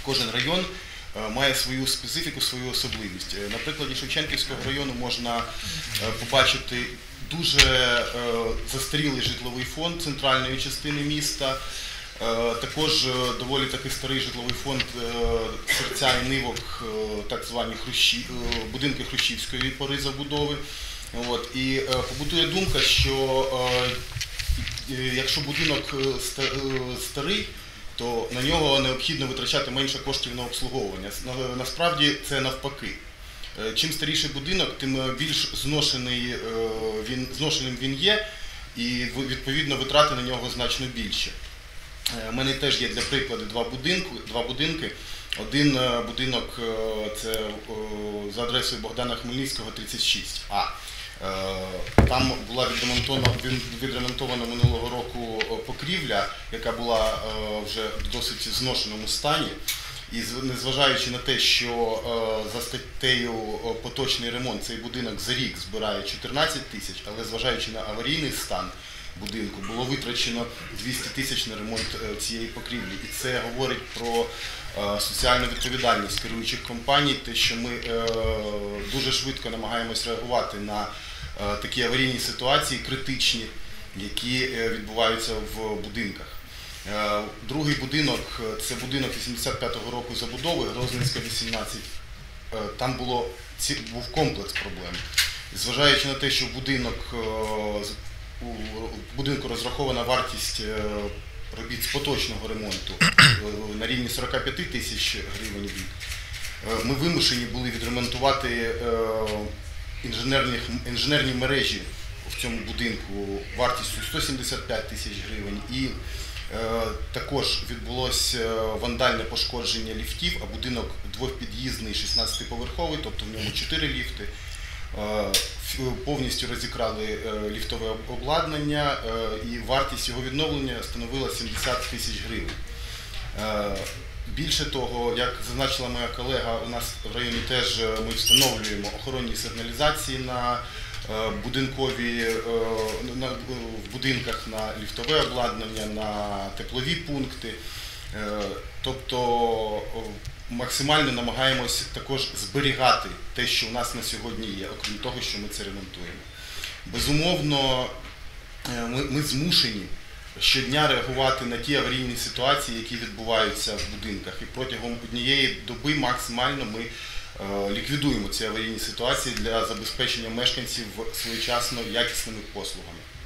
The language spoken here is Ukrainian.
кожен район має свою специфіку, свою особливість. На прикладі Шевченківського району можна побачити дуже застарілий житловий фонд центральної частини міста, також доволі таки старий житловий фонд серця і нивок, так звані будинки хрущівської пори забудови. І побутує думка, що якщо будинок старий, то на нього необхідно витрачати менше коштів на обслуговування. Насправді це навпаки. Чим старіший будинок, тим більш зношеним він є, і відповідно витрати на нього значно більше. У мене теж є для прикладу два будинки. Один будинок – це за адресою Богдана Хмельницького, 36А. Там була відремонтована минулого року покрівля, яка була вже в досить зношеному стані. І незважаючи на те, що за статтею поточний ремонт цей будинок за рік збирає 14 тисяч, але зважаючи на аварійний стан будинку, було витрачено 200 тисяч на ремонт цієї покрівлі. І це говорить про соціальну відповідальність керуючих компаній, те, що ми дуже швидко намагаємось реагувати на такі аварійні ситуації, критичні, які відбуваються в будинках. Другий будинок – це будинок 85-го року забудови, Грозненська, 18. Там був комплекс проблем. Зважаючи на те, що у будинку розрахована вартість робіт з поточного ремонту на рівні 45 тисяч гривень в рік, ми вимушені були відремонтувати інженерні мережі в цьому будинку вартістю 175 тисяч гривень. І також відбулося вандальне пошкодження ліфтів, а будинок двохпід'їзний, 16-поверховий, тобто в ньому 4 ліфти. Повністю розікрали ліфтове обладнання, і вартість його відновлення становила 70 тисяч гривень. Більше того, як зазначила моя колега, у нас в районі теж ми встановлюємо охоронні сигналізації в будинках на ліфтове обладнання, на теплові пункти. Тобто максимально намагаємось також зберігати те, що у нас на сьогодні є, окрім того, що ми це ремонтуємо. Безумовно, ми змушені щодня реагувати на ті аварійні ситуації, які відбуваються в будинках. І протягом однієї доби максимально ми ліквідуємо ці аварійні ситуації для забезпечення мешканців своєчасно якісними послугами.